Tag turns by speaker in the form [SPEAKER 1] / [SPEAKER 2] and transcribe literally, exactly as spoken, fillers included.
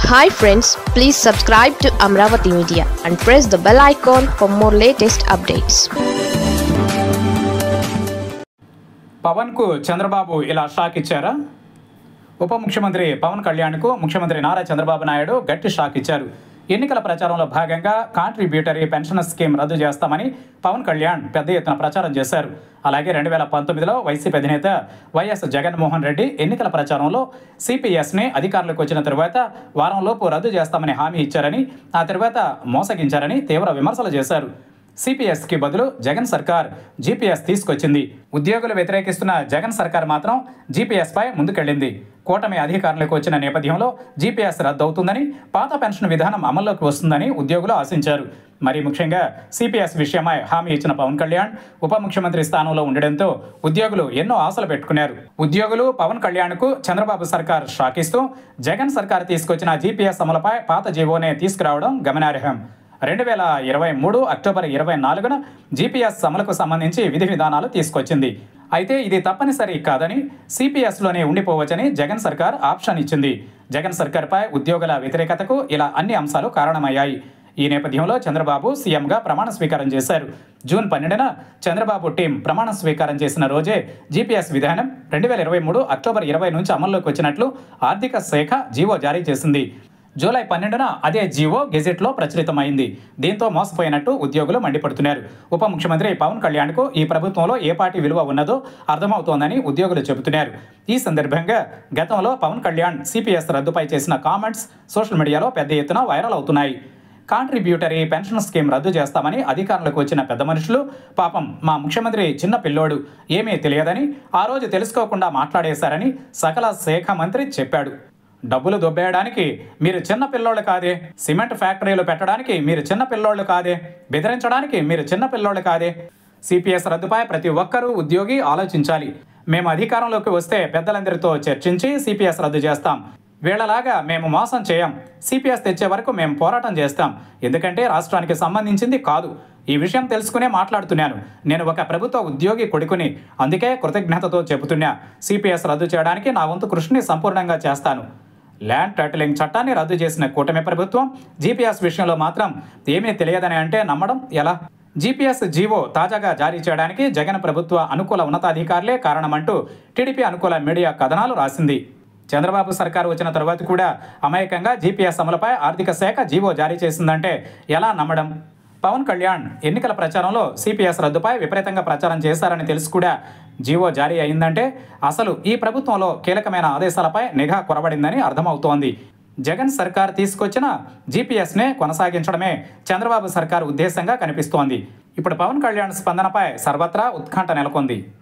[SPEAKER 1] Hi friends, please subscribe to Amravati Media and press the bell icon for more latest updates.
[SPEAKER 2] Pawan కు చంద్రబాబు ఇలా shock ఇచ్చారా? ఉప ముఖ్యమంత్రి పవన్ కళ్యాణ్ కు ముఖ్యమంత్రి నారా చంద్రబాబు నాయుడు గట్టి షాక్ ఇచ్చారు. ఎన్నికల ప్రచారంలో భాగంగా కాంట్రిబ్యూటరీ పెన్షన్ స్కీమ్ రద్దు చేస్తామని పవన్ కళ్యాణ్ పెద్ద ఎత్తున ప్రచారం చేశారు. అలాగే రెండు వేల పంతొమ్మిదిలో వైసీపీ అధినేత వైఎస్ జగన్మోహన్ రెడ్డి ఎన్నికల ప్రచారంలో సిపిఎస్ని అధికారులకు వచ్చిన తరువాత వారంలోపు రద్దు చేస్తామని హామీ ఇచ్చారని, ఆ తర్వాత మోసగించారని తీవ్ర విమర్శలు చేశారు. సిపిఎస్కి బదులు జగన్ సర్కార్ జీపీఎస్ తీసుకొచ్చింది. ఉద్యోగులు వ్యతిరేకిస్తున్న జగన్ సర్కార్ మాత్రం జీపీఎస్పై ముందుకెళ్లింది. కూటమి అధికారులకు వచ్చిన నేపథ్యంలో జీపీఎస్ రద్దు అవుతుందని, పాత పెన్షన్ విధానం అమల్లోకి వస్తుందని ఉద్యోగులు ఆశించారు. మరి ముఖ్యంగా సిపిఎస్ విషయమై హామీ ఇచ్చిన పవన్ కళ్యాణ్ ఉప ముఖ్యమంత్రి స్థానంలో ఉండడంతో ఉద్యోగులు ఎన్నో ఆశలు పెట్టుకున్నారు. ఉద్యోగులు పవన్ కళ్యాణ్కు చంద్రబాబు సర్కార్ షాక్ ఇస్తూ జగన్ సర్కార్ తీసుకొచ్చిన జీపీఎస్ అమలుపై పాత జీవోనే తీసుకురావడం గమనార్హం. రెండు వేల ఇరవై మూడు అక్టోబర్ ఇరవై నాలుగున జీపీఎస్ అమలుకు సంబంధించి విధి విధానాలు తీసుకొచ్చింది. అయితే ఇది తప్పనిసరి కాదని, సిపిఎస్లోనే ఉండిపోవచ్చని జగన్ సర్కార్ ఆప్షన్ ఇచ్చింది. జగన్ సర్కార్పై ఉద్యోగుల వ్యతిరేకతకు ఇలా అన్ని అంశాలు కారణమయ్యాయి. ఈ నేపథ్యంలో చంద్రబాబు సీఎంగా ప్రమాణ స్వీకారం చేశారు. జూన్ పన్నెండున చంద్రబాబు టీం ప్రమాణ స్వీకారం చేసిన రోజే జీపీఎస్ విధానం రెండు వేల ఇరవై మూడు అక్టోబర్ ఇరవై నుంచి అమల్లోకి వచ్చినట్లు ఆర్థిక శాఖ జీవో జారీ చేసింది. జూలై పన్నెండున అదే జీవో గెజెట్లో ప్రచురితమైంది. దీంతో మోసపోయినట్టు ఉద్యోగులు మండిపడుతున్నారు. ఉప ముఖ్యమంత్రి పవన్ కళ్యాణ్కు ఈ ప్రభుత్వంలో ఏ పార్టీ విలువ ఉన్నదో అర్థమవుతోందని ఉద్యోగులు చెబుతున్నారు. ఈ సందర్భంగా గతంలో పవన్ కళ్యాణ్ సిపిఎస్ రద్దుపై చేసిన కామెంట్స్ సోషల్ మీడియాలో పెద్ద ఎత్తున వైరల్ అవుతున్నాయి. కాంట్రిబ్యూటరీ పెన్షన్ స్కీమ్ రద్దు చేస్తామని అధికారులకు వచ్చిన పెద్ద మనుషులు, పాపం మా ముఖ్యమంత్రి చిన్న పిల్లోడు, ఏమీ తెలియదని, ఆ రోజు తెలుసుకోకుండా మాట్లాడేశారని సకల శాఖ మంత్రి చెప్పాడు. డబ్బులు దొబ్బేయడానికి మీరు చిన్న పిల్లోళ్ళు కాదే, సిమెంట్ ఫ్యాక్టరీలు పెట్టడానికి మీరు చిన్న పిల్లోళ్ళు కాదే, బెదిరించడానికి మీరు చిన్న పిల్లోళ్ళు కాదే. సిపిఎస్ రద్దుపై ప్రతి ఒక్కరూ ఉద్యోగి ఆలోచించాలి. మేము అధికారంలోకి వస్తే పెద్దలందరితో చర్చించి సిపిఎస్ రద్దు చేస్తాం. వీళ్ళలాగా మేము మోసం చేయం. సిపిఎస్ తెచ్చే వరకు మేము పోరాటం చేస్తాం. ఎందుకంటే రాష్ట్రానికి సంబంధించింది కాదు. ఈ విషయం తెలుసుకునే మాట్లాడుతున్నాను. నేను ఒక ప్రభుత్వ ఉద్యోగి కొడుకుని, అందుకే కృతజ్ఞతతో చెబుతున్నా. సిపిఎస్ రద్దు చేయడానికి నా వంతు కృషిని సంపూర్ణంగా చేస్తాను. ల్యాండ్ టైటిలింగ్ చట్టాన్ని రద్దు చేసిన కూటమి ప్రభుత్వం జీపీఎస్ విషయంలో మాత్రం ఏమీ తెలియదని అంటే నమ్మడం ఎలా? జీపీఎస్ జీవో తాజాగా జారీ చేయడానికి జగన్ ప్రభుత్వ అనుకూల ఉన్నతాధికారులే కారణమంటూ టీడీపీ అనుకూల మీడియా కథనాలు రాసింది. చంద్రబాబు సర్కారు వచ్చిన తరువాత కూడా అమాయకంగా జీపీఎస్ అమలుపై ఆర్థిక శాఖ జీవో జారీ చేసిందంటే ఎలా నమ్మడం? పవన్ కళ్యాణ్ ఎన్నికల ప్రచారంలో సిపిఎస్ రద్దుపై విపరీతంగా ప్రచారం చేశారని తెలిసి కూడా జీవో జారీ అయిందంటే అసలు ఈ ప్రభుత్వంలో కీలకమైన ఆదేశాలపై నిఘా కొరబడిందని అర్థమవుతోంది. జగన్ సర్కార్ తీసుకొచ్చిన జీపీఎస్నే కొనసాగించడమే చంద్రబాబు సర్కారు ఉద్దేశంగా కనిపిస్తోంది. ఇప్పుడు పవన్ కళ్యాణ్ స్పందనపై సర్వత్రా ఉత్కంఠ నెలకొంది.